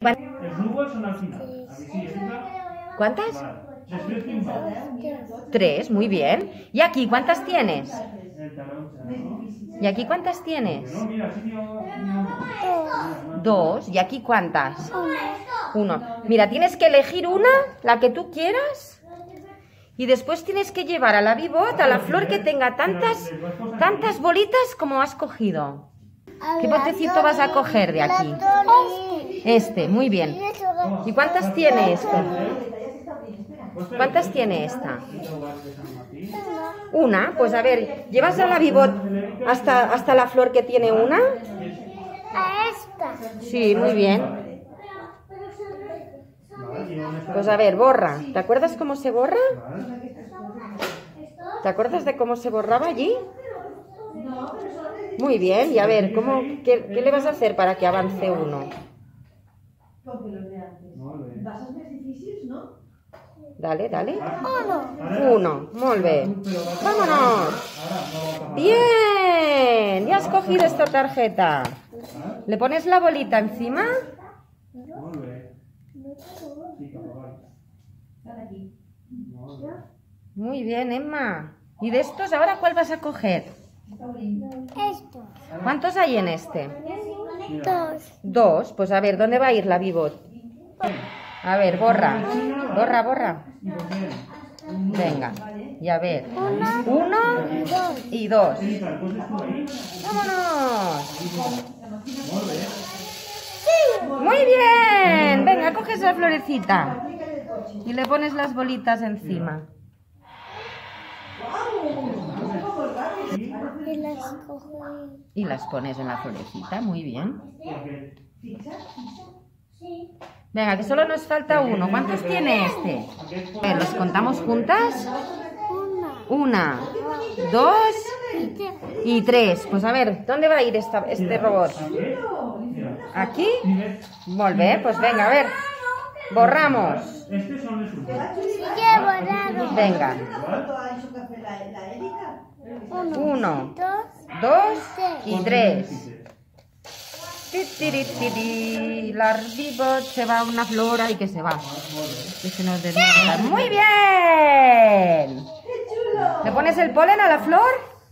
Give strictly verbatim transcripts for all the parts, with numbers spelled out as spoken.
Els núvols són al final. ¿A que sí, Erika? ¿Cuántas? Vale. Després quin va? Tres, muy bien. ¿Y aquí cuántas tienes? El taronja, ¿no? ¿Y aquí cuántas tienes? No, mira, sí que yo... Dos. ¿Y aquí cuántas? Uno. Mira, tienes que elegir una, la que tú quieras, y después tienes que llevar a la Vivot a la flor que tenga tantas, tantas bolitas como has cogido. ¿Qué botecito vas a coger de aquí? Este, muy bien. ¿Y cuántas tiene este? ¿Cuántas tiene esta? Una. Pues a ver, ¿llevas a la Vivot hasta, hasta la flor que tiene una? A esta. Sí, muy bien. Pues a ver, borra. ¿Te acuerdas cómo se borra? ¿Te acuerdas de cómo se borraba allí? Muy bien. Y a ver, ¿cómo, qué, qué le vas a hacer para que avance uno? Dale, dale. Uno. Uno. Muy bien. ¡Vámonos! ¡Bien! Ya has cogido esta tarjeta. ¿Le pones la bolita encima? Molt bé. Sí, cap avall. Molt bé. Muy bien, Emma. ¿Y de estos ahora cuál vas a coger? Esto. ¿Cuántos hay en este? Dos. Dos. Pues a ver, ¿dónde va a ir la Vivot? A ver, borra. Borra, borra. Venga. Y a ver. Uno y dos. ¡Vámonos! Muy bien. Venga, coges la florecita y le pones las bolitas encima. Y las cojo. Y las pones en la florecita. Muy bien. Venga, que solo nos falta uno. ¿Cuántos tiene este? A ver, ¿los contamos juntas? Una, dos y tres. Pues a ver, ¿dónde va a ir esta, este robot? ¿Aquí? Molt bé, pues venga, a ver. Borramos. Estos son los últimos. Ya borrado. Venga. Uno, dos y tres. Ti, tiri, tiri. La Vivot se va a una flora y que se va. Que se nos desmonta. ¡Muy bien! ¿Le pones el polen a la flor?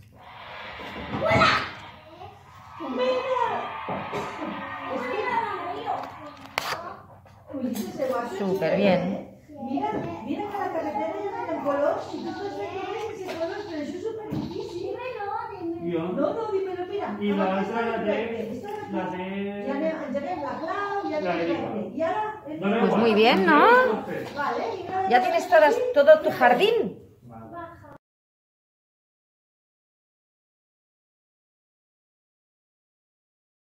Súper bien. Mira, mira que la carretera ya tiene el color. Si tú estás viendo ese color, pero eso es súper difícil. Jo. No, no, dímelo, mira. I l'altra la té... Esta La la té... Ya le ya le la Clau, ya La le Erika. y ahora... Dona Pues igual. muy bien, ¿no? Vale, y ahora... ¿Ya tienes todas, todo tu jardín?